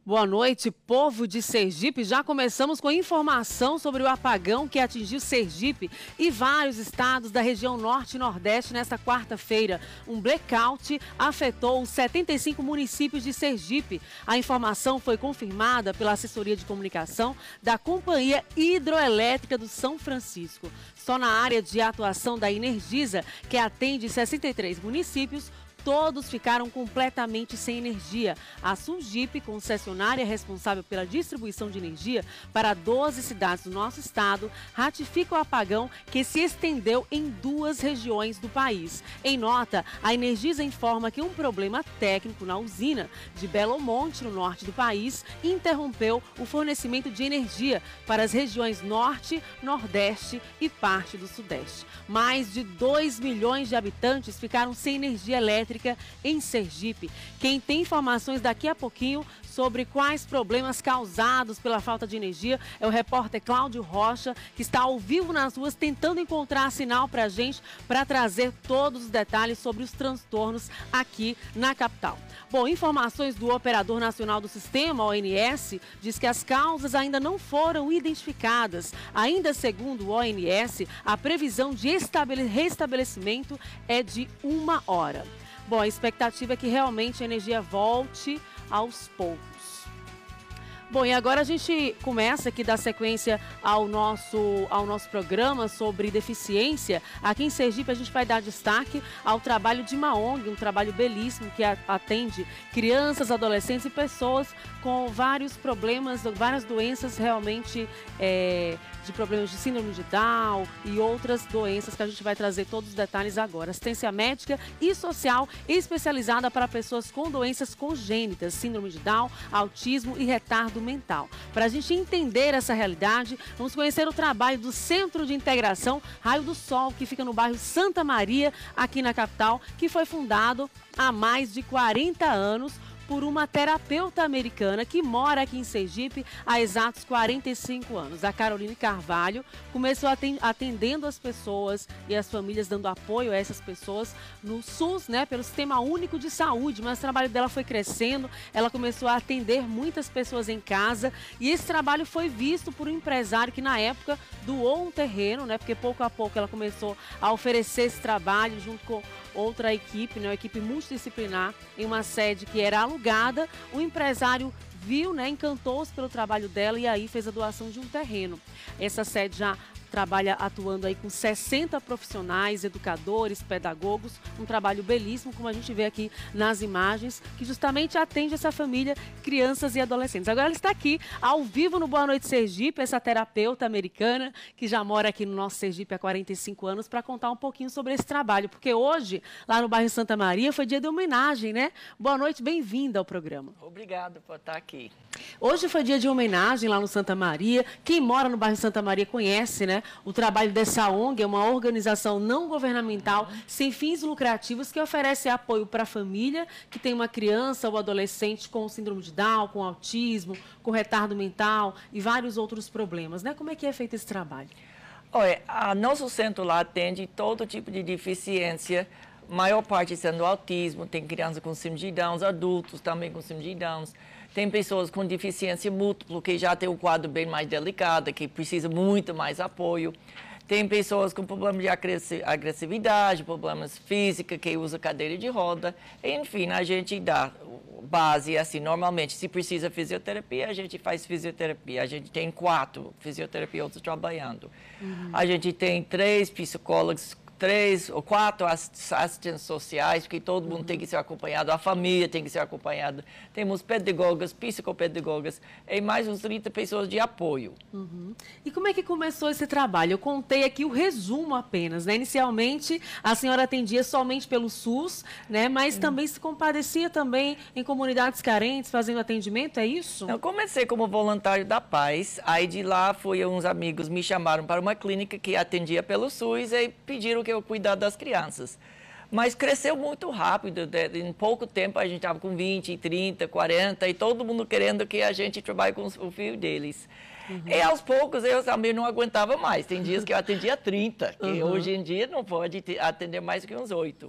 Boa noite, povo de Sergipe. Já começamos com informação sobre o apagão que atingiu Sergipe e vários estados da região norte e nordeste nesta quarta-feira. Um blackout afetou os 75 municípios de Sergipe. A informação foi confirmada pela assessoria de comunicação da Companhia Hidroelétrica do São Francisco. Só na área de atuação da Energisa, que atende 63 municípios, todos ficaram completamente sem energia. A Sulgip, concessionária responsável pela distribuição de energia para 12 cidades do nosso estado, ratifica o apagão que se estendeu em 2 regiões do país. Em nota, a Energisa informa que um problema técnico na usina de Belo Monte, no norte do país, interrompeu o fornecimento de energia para as regiões norte, nordeste e parte do sudeste. Mais de 2 milhões de habitantes ficaram sem energia elétrica em Sergipe. Quem tem informações daqui a pouquinho sobre quais problemas causados pela falta de energia é o repórter Cláudio Rocha, que está ao vivo nas ruas tentando encontrar sinal para a gente, para trazer todos os detalhes sobre os transtornos aqui na capital. Bom, informações do Operador Nacional do Sistema, ONS, diz que as causas ainda não foram identificadas. Ainda segundo o ONS, a previsão de restabelecimento é de 1 hora. Bom, a expectativa é que realmente a energia volte aos poucos. Bom, e agora a gente começa aqui da sequência ao nosso programa sobre deficiência. Aqui em Sergipe a gente vai dar destaque ao trabalho de uma ONG, um trabalho belíssimo que atende crianças, adolescentes e pessoas com vários problemas, várias doenças realmente de problemas de síndrome de Down e outras doenças que a gente vai trazer todos os detalhes agora. Assistência médica e social especializada para pessoas com doenças congênitas, síndrome de Down, autismo e retardo mental. Para a gente entender essa realidade, vamos conhecer o trabalho do Centro de Integração Raio do Sol, que fica no bairro Santa Maria, aqui na capital, que foi fundado há mais de 40 anos por uma terapeuta americana que mora aqui em Sergipe há exatos 45 anos. A Caroline Carvalho começou atendendo as pessoas e as famílias, dando apoio a essas pessoas no SUS, né, pelo Sistema Único de Saúde, mas o trabalho dela foi crescendo, ela começou a atender muitas pessoas em casa e esse trabalho foi visto por um empresário que na época doou um terreno, né, porque pouco a pouco ela começou a oferecer esse trabalho junto com outra equipe, né, uma equipe multidisciplinar, em uma sede que era alugada. O empresário viu, né, encantou-se pelo trabalho dela e aí fez a doação de um terreno. Essa sede já trabalha atuando aí com 60 profissionais, educadores, pedagogos, um trabalho belíssimo, como a gente vê aqui nas imagens, que justamente atende essa família, crianças e adolescentes. Agora ela está aqui, ao vivo no Boa Noite Sergipe, essa terapeuta americana, que já mora aqui no nosso Sergipe há 45 anos, para contar um pouquinho sobre esse trabalho, porque hoje, lá no bairro Santa Maria, foi dia de homenagem, né? Boa noite, bem-vinda ao programa. Obrigado por estar aqui. Hoje foi dia de homenagem lá no Santa Maria. Quem mora no bairro Santa Maria conhece, né? O trabalho dessa ONG é uma organização não governamental sem fins lucrativos que oferece apoio para a família que tem uma criança ou adolescente com síndrome de Down, com autismo, com retardo mental e vários outros problemas, né? Como é que é feito esse trabalho? Olha, nosso centro lá atende todo tipo de deficiência, maior parte sendo autismo, tem crianças com síndrome de Down, adultos também com síndrome de Down. Tem pessoas com deficiência múltipla, que já tem um quadro bem mais delicado, que precisa muito mais apoio. Tem pessoas com problemas de agressividade, problemas físicos, que usa cadeira de roda. Enfim, a gente dá base, assim, normalmente, se precisa fisioterapia, a gente faz fisioterapia. A gente tem 4 fisioterapeutas trabalhando. A gente tem 3 psicólogos, 3 ou 4 assistentes sociais, porque todo mundo tem que ser acompanhado, a família tem que ser acompanhada. Temos pedagogas, psicopedagogas e mais uns 30 pessoas de apoio. E como é que começou esse trabalho? Eu contei aqui o resumo apenas, né? Inicialmente, a senhora atendia somente pelo SUS, né? Mas também se compadecia também em comunidades carentes, fazendo atendimento, é isso? Eu comecei como voluntário da Paz, aí de lá uns amigos me chamaram para uma clínica que atendia pelo SUS e pediram que eu cuidar das crianças. Mas cresceu muito rápido, em pouco tempo a gente estava com 20, 30, 40 e todo mundo querendo que a gente trabalhe com o filho deles. E aos poucos eu também não aguentava mais, tem dias que eu atendia 30, que hoje em dia não pode atender mais que uns 8.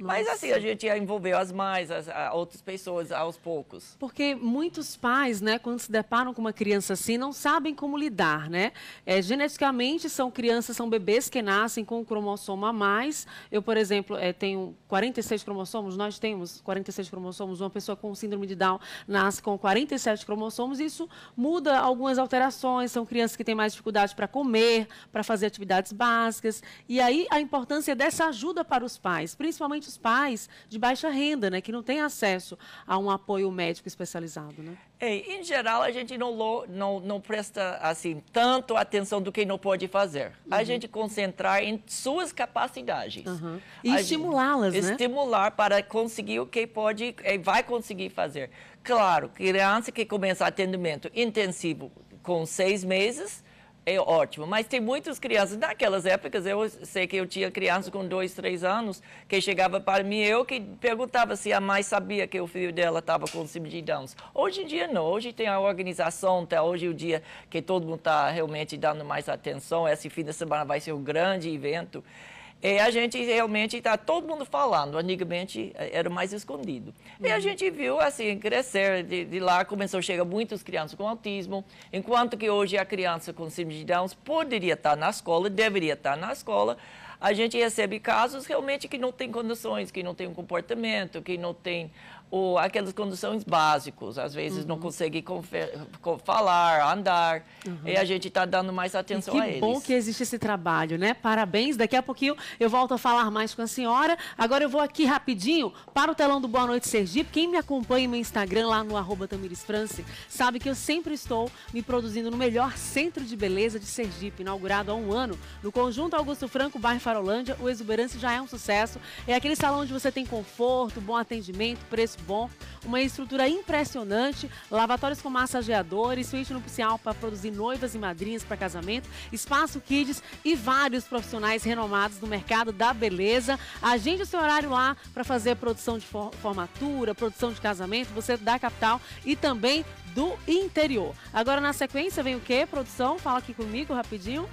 Mas assim, a gente envolveu as mães, as outras pessoas aos poucos. Porque muitos pais, né, quando se deparam com uma criança assim, não sabem como lidar, né? Geneticamente, são bebês que nascem com um cromossomo a mais. Eu, por exemplo, tenho 46 cromossomos, nós temos 46 cromossomos, uma pessoa com síndrome de Down nasce com 47 cromossomos, isso muda algumas alterações, são crianças que têm mais dificuldade para comer, para fazer atividades básicas, e aí a importância dessa ajuda para os pais, principalmente os pais de baixa renda, né, que não têm acesso a um apoio médico especializado, né? Em geral, a gente não presta assim tanto atenção do que não pode fazer. A gente concentrar em suas capacidades. E estimulá-las, né? Estimular para conseguir o que pode e vai conseguir fazer. Claro, criança que começa atendimento intensivo com 6 meses, é ótimo, mas tem muitas crianças, naquelas épocas, eu sei que eu tinha crianças com 2, 3 anos, que chegava para mim, eu que perguntava se a mãe sabia que o filho dela estava com síndrome de Down. Hoje em dia não, hoje tem a organização, hoje é o dia que todo mundo está realmente dando mais atenção, esse fim de semana vai ser um grande evento. E a gente realmente está todo mundo falando, antigamente era mais escondido. E a gente viu assim crescer, de lá começou a chegar muitas crianças com autismo, enquanto que hoje a criança com síndrome de Down poderia estar na escola, deveria estar na escola. A gente recebe casos realmente que não tem condições, que não tem um comportamento, que não tem aquelas condições básicas, às vezes não consegue falar, andar, e a gente está dando mais atenção a eles. Que bom que existe esse trabalho, né? Parabéns, daqui a pouquinho eu volto a falar mais com a senhora. Agora eu vou aqui rapidinho para o telão do Boa Noite Sergipe. Quem me acompanha no meu Instagram, lá no @TamirisFrance, sabe que eu sempre estou me produzindo no melhor centro de beleza de Sergipe, inaugurado há 1 ano, no Conjunto Augusto Franco, bairro Farolândia. O Exuberância já é um sucesso. É aquele salão onde você tem conforto, bom atendimento, preço bom, uma estrutura impressionante, lavatórios com massageadores, suíte nupcial para produzir noivas e madrinhas para casamento, espaço kids e vários profissionais renomados no mercado da beleza. Agende o seu horário lá para fazer produção de formatura, produção de casamento, você da capital e também do interior. Agora na sequência vem o quê, produção? Fala aqui comigo rapidinho.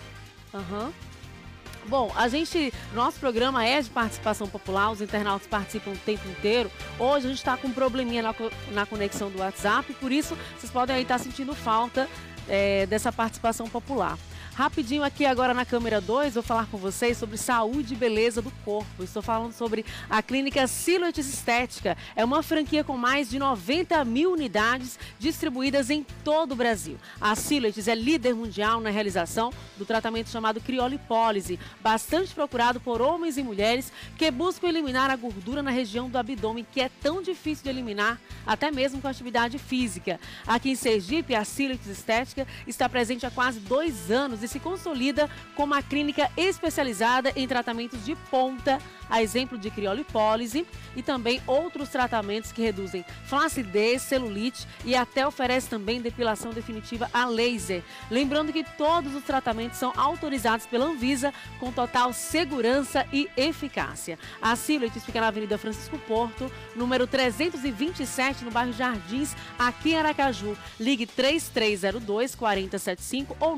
Bom, nosso programa é de participação popular, os internautas participam o tempo inteiro. Hoje a gente está com um probleminha na conexão do WhatsApp, por isso vocês podem aí estar sentindo falta dessa participação popular. Rapidinho aqui agora na câmera 2, vou falar com vocês sobre saúde e beleza do corpo. Estou falando sobre a clínica Silhouettes Estética. É uma franquia com mais de 90 mil unidades distribuídas em todo o Brasil. A Silhouettes é líder mundial na realização do tratamento chamado criolipólise, bastante procurado por homens e mulheres que buscam eliminar a gordura na região do abdômen, que é tão difícil de eliminar, até mesmo com atividade física. Aqui em Sergipe, a Silhouettes Estética está presente há quase 2 anos e se consolida como uma clínica especializada em tratamentos de ponta, a exemplo de criolipólise e também outros tratamentos que reduzem flacidez, celulite e até oferece também depilação definitiva a laser. Lembrando que todos os tratamentos são autorizados pela Anvisa com total segurança e eficácia. A Silhouettes fica na Avenida Francisco Porto, número 327, no bairro Jardins, aqui em Aracaju. Ligue 3302-4075 ou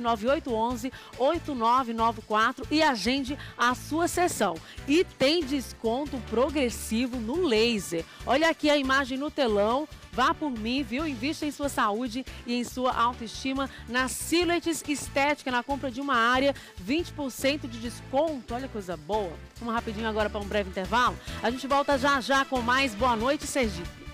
99811-8994 e agende a sua sessão. E tem desconto progressivo no laser. Olha aqui a imagem no telão. Vá por mim, viu? Invista em sua saúde e em sua autoestima na Silhouettes Estética, na compra de uma área, 20% de desconto. Olha que coisa boa. Vamos rapidinho agora para um breve intervalo. A gente volta já já com mais Boa Noite Sergipe.